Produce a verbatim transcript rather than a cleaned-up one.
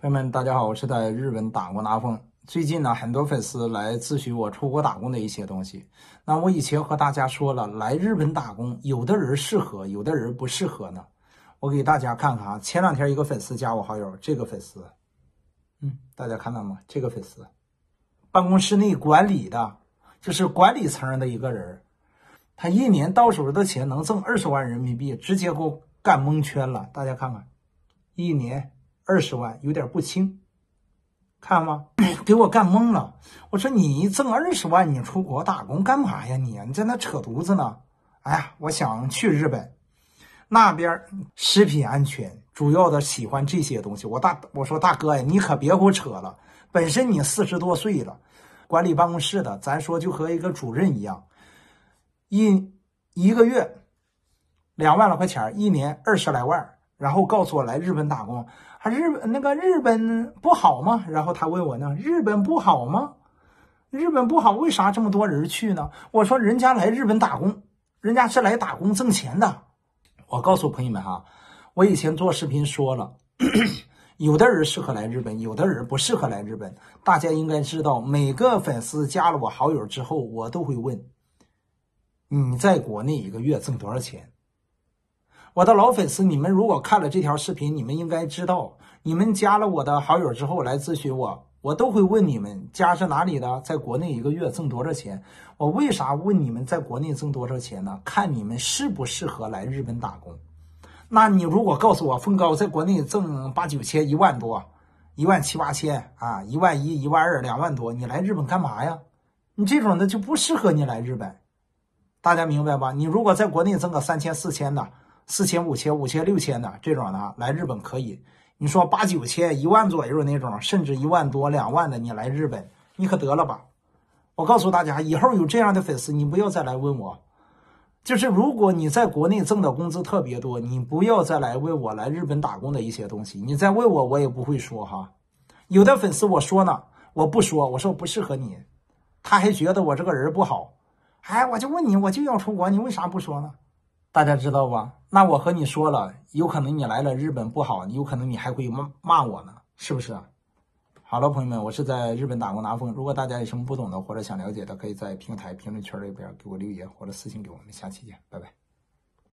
朋友们，大家好，我是在日本打工拿风。最近呢，很多粉丝来咨询我出国打工的一些东西。那我以前和大家说了，来日本打工，有的人适合，有的人不适合呢。我给大家看看啊，前两天一个粉丝加我好友，这个粉丝，嗯，大家看到吗？这个粉丝，办公室内管理的，就是管理层的一个人，他一年到手的钱能挣二十万人民币，直接给我干蒙圈了。大家看看，一年二十万，有点不轻。看吗？给我干懵了。我说你挣二十万，你出国打工干嘛呀你？你在那扯犊子呢？哎呀，我想去日本那边，食品安全主要的喜欢这些东西。我大我说大哥呀，你可别给我扯了。本身你四十多岁了，管理办公室的，咱说就和一个主任一样，一一个月两万来块钱，一年二十来万。然后告诉我来日本打工，还日本那个日本不好吗？然后他问我呢，日本不好吗？日本不好，为啥这么多人去呢？我说人家来日本打工，人家是来打工挣钱的。我告诉朋友们哈，我以前做视频说了，有的人适合来日本，有的人不适合来日本。大家应该知道，每个粉丝加了我好友之后，我都会问你在国内一个月挣多少钱。我的老粉丝，你们如果看了这条视频，你们应该知道，你们加了我的好友之后来咨询我，我都会问你们家是哪里的，在国内一个月挣多少钱。我为啥问你们在国内挣多少钱呢？看你们适不适合来日本打工。那你如果告诉我峰哥在国内挣八九千、一万多、一万七八千啊，一万一、一万二、两万多，你来日本干嘛呀？你这种的就不适合你来日本，大家明白吧？你如果在国内挣个三千、四千的。四千、五千、五千、六千的这种的来日本可以。你说八九千、一万左右那种，甚至一万多、两万的，你来日本，你可得了吧？我告诉大家，以后有这样的粉丝，你不要再来问我。就是如果你在国内挣的工资特别多，你不要再来问我来日本打工的一些东西。你再问我，我也不会说哈。有的粉丝我说呢，我不说，我说不适合你，他还觉得我这个人不好。哎，我就问你，我就要出国，你为啥不说呢？大家知道吧？那我和你说了，有可能你来了日本不好，有可能你还会骂骂我呢，是不是？好了，朋友们，我是在日本打工拿风。如果大家有什么不懂的或者想了解的，可以在平台评论圈里边给我留言或者私信给我们。下期见，拜拜。